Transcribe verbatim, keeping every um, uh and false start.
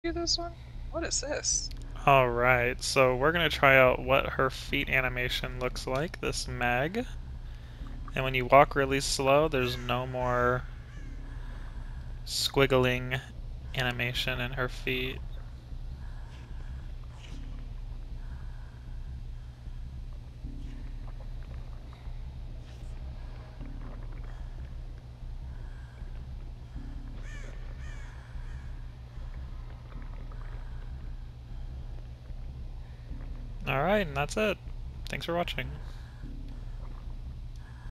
Do this one? What is this? Alright, so we're gonna try out what her feet animation looks like, this Meg. And when you walk really slow, there's no more squiggling animation in her feet. Alright, and that's it. Thanks for watching.